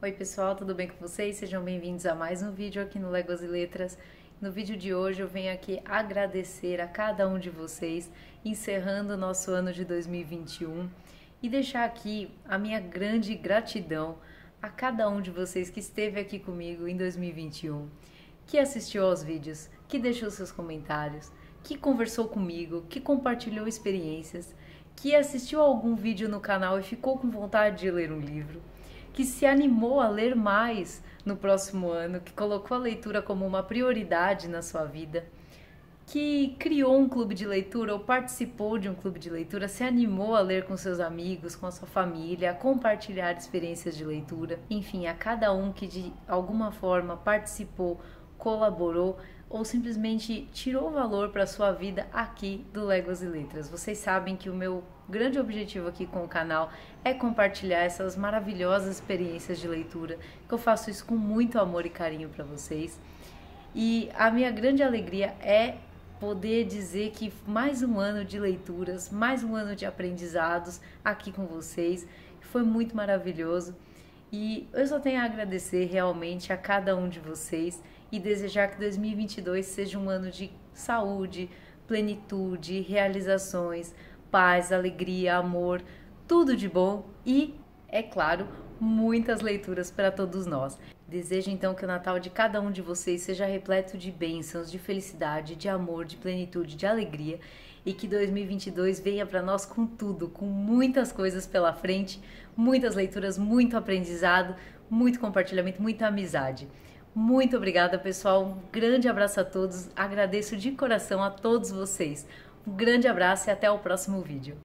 Oi pessoal, tudo bem com vocês? Sejam bem-vindos a mais um vídeo aqui no Legos e Letras. No vídeo de hoje eu venho aqui agradecer a cada um de vocês, encerrando o nosso ano de 2021 e deixar aqui a minha grande gratidão a cada um de vocês que esteve aqui comigo em 2021, que assistiu aos vídeos, que deixou seus comentários, que conversou comigo, que compartilhou experiências, que assistiu a algum vídeo no canal e ficou com vontade de ler um livro, que se animou a ler mais no próximo ano, que colocou a leitura como uma prioridade na sua vida, que criou um clube de leitura ou participou de um clube de leitura, se animou a ler com seus amigos, com a sua família, a compartilhar experiências de leitura. Enfim, a cada um que de alguma forma participou, colaborou ou simplesmente tirou valor para a sua vida aqui do Legos e Letras. Vocês sabem que o meu grande objetivo aqui com o canal é compartilhar essas maravilhosas experiências de leitura, que eu faço isso com muito amor e carinho para vocês. E a minha grande alegria é poder dizer que mais um ano de leituras, mais um ano de aprendizados aqui com vocês, foi muito maravilhoso. E eu só tenho a agradecer realmente a cada um de vocês e desejar que 2022 seja um ano de saúde, plenitude, realizações, paz, alegria, amor, tudo de bom e, é claro, muitas leituras para todos nós. Desejo então que o Natal de cada um de vocês seja repleto de bênçãos, de felicidade, de amor, de plenitude, de alegria e que 2022 venha para nós com tudo, com muitas coisas pela frente, muitas leituras, muito aprendizado, muito compartilhamento, muita amizade. Muito obrigada, pessoal. Um grande abraço a todos. Agradeço de coração a todos vocês. Um grande abraço e até o próximo vídeo.